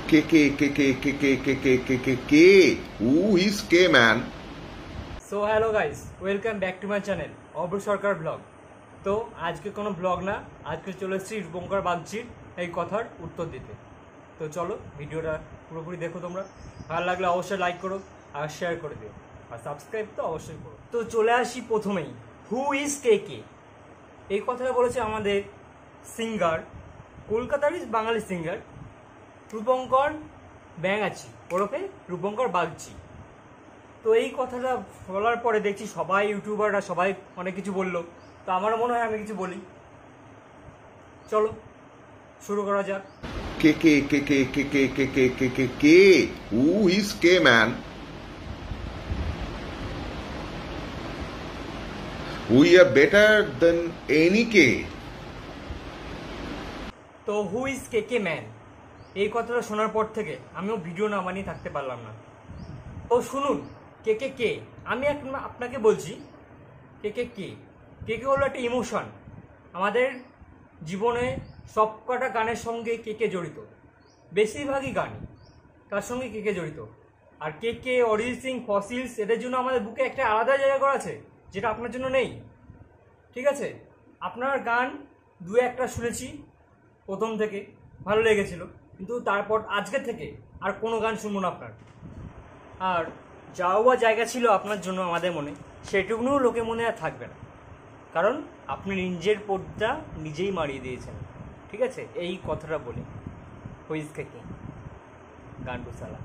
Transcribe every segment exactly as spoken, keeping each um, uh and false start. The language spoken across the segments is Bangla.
K K K K K K K K K K K Who is K man? So hello guys, welcome back to my channel Abhra Sarkar blog. তো আজকে কোনো ব্লগ না, আজকে চলে এসেছি রূপঙ্কর বাগচির এই কথার উত্তর দিতে। তো চলো ভিডিওটা পুরোপুরি দেখো, তোমরা ভালো লাগলে অবশ্যই লাইক করো আর শেয়ার করে দিও আর সাবস্ক্রাইব তো অবশ্যই করো। তো চলে আসি প্রথমেই, হু ইজ কে কে? এই কথাটা বলেছে আমাদের সিঙ্গার, কলকাতারই বাঙালি সিঙ্গার রূপঙ্কর ব্যাঙাচি ওরফে রূপঙ্কর বাগচি। তো এই কথাটা বলার পরে দেখছি সবাই ইউটিউবাররা সবাই অনেক কিছু বললো, তো আমারও মনে হয় আমি কিছু বলি। চলো শুরু করা যাক। K K K K K K K K K K K Who is K man? We are better than any K. তো who is K K man, এই কথাটা শোনার পর থেকে আমিও ভিডিও না বানিয়ে থাকতে পারলাম না। তো শুনুন, কে কে কে আমি আপনাকে বলছি, কে কে কে কে কে হলো একটা ইমোশন। আমাদের জীবনে সব কটা গানের সঙ্গে কে কে জড়িত, বেশিরভাগই গান তার সঙ্গে কে কে জড়িত। আর কে কে, অরিজিৎ সিং, ফসিলস, এদের জন্য আমাদের বুকে একটা আলাদা জায়গা করা আছে, যেটা আপনার জন্য নেই। ঠিক আছে, আপনার গান দু একটা শুনেছি প্রথম থেকে, ভালো লেগেছিল, কিন্তু তারপর আজকে থেকে আর কোনো গান শুনবো না আপনার। আর যাওয়া জায়গা ছিল আপনার জন্য আমাদের মনে, সেটুকুও লোকে মনে আর থাকবে না, কারণ আপনি নিজের পর্দা নিজেই মারিয়ে দিয়েছেন। ঠিক আছে, এই কথাটা বলে হুইজ থেকে গান চালা।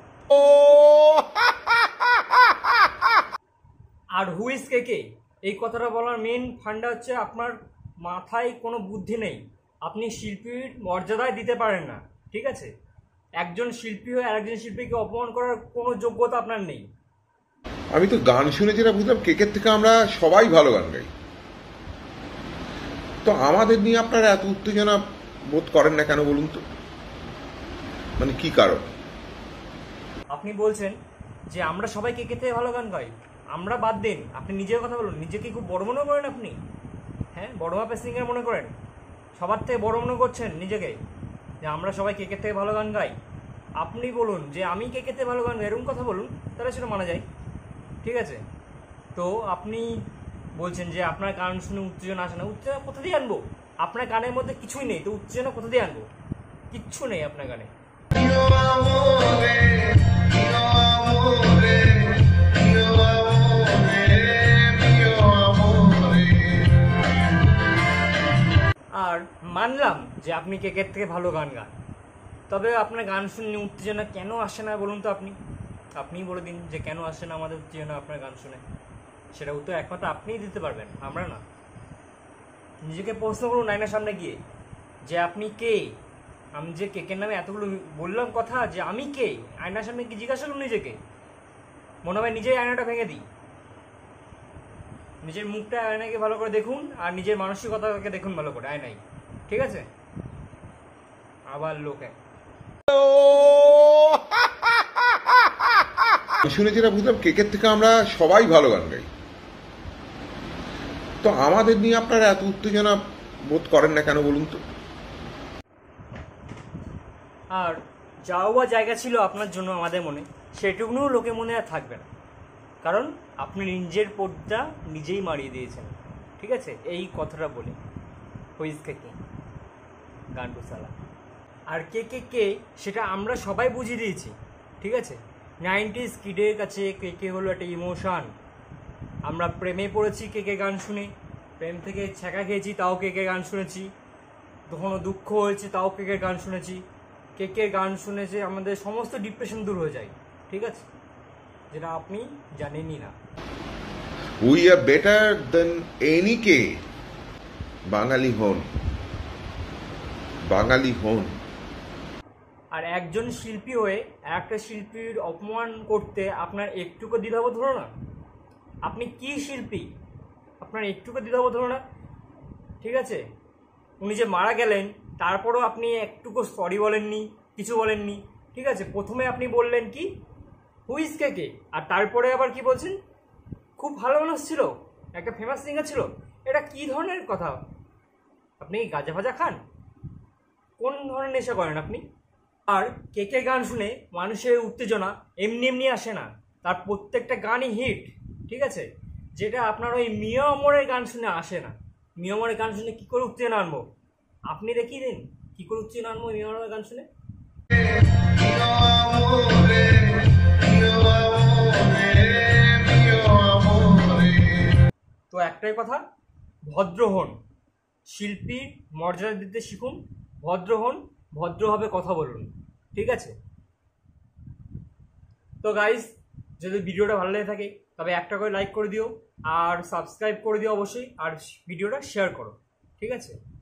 আর হুইজ কে এই কথাটা বলার মেন ফান্ডা হচ্ছে আপনার মাথায় কোনো বুদ্ধি নেই, আপনি শিল্পীর মর্যাদায় দিতে পারেন না। ঠিক আছে, একজন শিল্পী হয়ে আরেকজন শিল্পীকে অপমান করার কোনো যোগ্যতা আপনার নেই। আমি তো গান শুনে যেটা বুঝলাম, কেকের থেকে আমরা সবাই ভালো গান গাই, তো আমাদের নিয়ে আপনারা এত উত্তেজনা বোধ করেন না কেন বলুন তো? মানে কি কারণ? আপনি বলছেন যে আমরা সবাই কে কে থেকে ভালো গান গাই, আমরা বাদ দিন, আপনি নিজের কথা বলুন। নিজেকে খুব বড় মনে করেন আপনি? হ্যাঁ, বড় মাপের সিঙ্গার মনে করেন? সবার থেকে বড় মনে করছেন নিজেকে, যে আমরা সবাই কে কে থেকে ভালো গান গাই? আপনি বলুন যে আমি কে কে থেকে ভালো গান গাই, এরকম কথা বলুন, তাহলে সেটা মানা যায়। ঠিক আছে, তো আপনি বলছেন যে আপনার গান শুনে উত্তেজনা আসে না। উত্তেজনা কোথা দিয়ে আনবো? আপনার গানের মধ্যে কিছুই নেই, তো উত্তেজনা কোথা দিয়ে আনবো? কিচ্ছু নেই আপনার গানে। আর মানলাম যে আপনি কেকের থেকে ভালো গান গান, তবে আপনার গান শুনে উত্তেজনা কেন আসে না বলুন তো? আপনি আপনিই বলে দিন যে কেন আসে না আমাদের উত্তেজনা আপনার গান শুনে। সেটা উত্তর একমাত্র আপনিই দিতে পারবেন, আমরা না। নিজেকে প্রশ্ন করুন আয়নার সামনে গিয়ে যে আপনি কে। আমি যে কেকের নামে এতগুলো বললাম কথা, যে আমি কে, আয়নার সামনে কি জিজ্ঞাসা করুন নিজেকে। মনে হয় নিজেই আয়নাটা ভেঙে দিই। নিজের মুখটা আয়নাকে ভালো করে দেখুন, আর নিজের মানসিকতাকে দেখুন ভালো করে আয়নায়। ঠিক আছে, আবার লোকে শুনে যেটা বুঝলাম, কেকের থেকে আমরা সবাই ভালো গান গাই, তো আমাদের নিয়ে আপনারা এত উত্তেজনা বোধ করেন না কেন বলুন তো? আর যাওয়া জায়গা ছিল আপনার জন্য আমাদের মনে, সেটুকুও লোকে মনে আর থাকবে না, কারণ আপনি নিজের পর্দা নিজেই মারিয়ে দিয়েছেন। ঠিক আছে, এই কথাটা বলে হুইজ থেকে গান চালা। আর কে কে কে সেটা আমরা সবাই বুঝিয়ে দিয়েছি। ঠিক আছে, নাইনটিজ কিডের কাছে কে কে হলো একটা ইমোশন। আমরা প্রেমে পড়েছি কে কে গান শুনে, প্রেম থেকে ছ্যাঁকা খেয়েছি তাও কে কে গান শুনেছি, কখনো দুঃখ হয়েছে তাও কে কে গান শুনেছি। কে কে গান শুনেছে আমাদের সমস্ত ডিপ্রেশন দূর হয়ে যায়। ঠিক আছে, যেটা আপনি জানেনই না। We are better than any K. বাঙালি হন, বাঙালি হন। আর একজন শিল্পী হয়ে একটা শিল্পীর অপমান করতে আপনার একটুকু দ্বিধাবোধ হলো না? আপনি কি শিল্পী, আপনার একটুকু দ্বিধাবোধ হলো না? ঠিক আছে, উনি যে মারা গেলেন তারপরও আপনি একটুকু সরি বলেননি, কিছু বলেননি। ঠিক আছে, প্রথমে আপনি বললেন কি হুইজ কে কে, আর তারপরে আবার কি বলছেন খুব ভালো মানুষ ছিল, একটা ফেমাস সিঙ্গার ছিল। এটা কি ধরনের কথা? আপনি গাঁজা ফাজা খান? কোন ধরনের নেশা করেন আপনি? আর কে কে গান শুনে মানুষের উত্তেজনা এমনি এমনি আসে না, তার প্রত্যেকটা গানই হিট, ঠিক আছে? যেটা আপনার ওই মিয়া অমরের গান শুনে আসে না। মিয়া অমরের গান শুনে কী করে উত্তেজনা আনবো আপনি দেখিয়ে দিন, কী করে উত্তেজনা আনবো মিয়া অমরের গান শুনে। তো একটাই কথা, ভদ্র হন, শিল্পীর মর্যাদা দিতে শিখুন, ভদ্র হন, ভদ্রভাবে কথা বলুন, ঠিক আছে? তো গাইজ, যদি ভিডিওটা ভালো লেগে থাকে তবে একটা করে লাইক করে দিও, আর সাবস্ক্রাইব করে দিও অবশ্যই, আর ভিডিওটা শেয়ার করো, ঠিক আছে?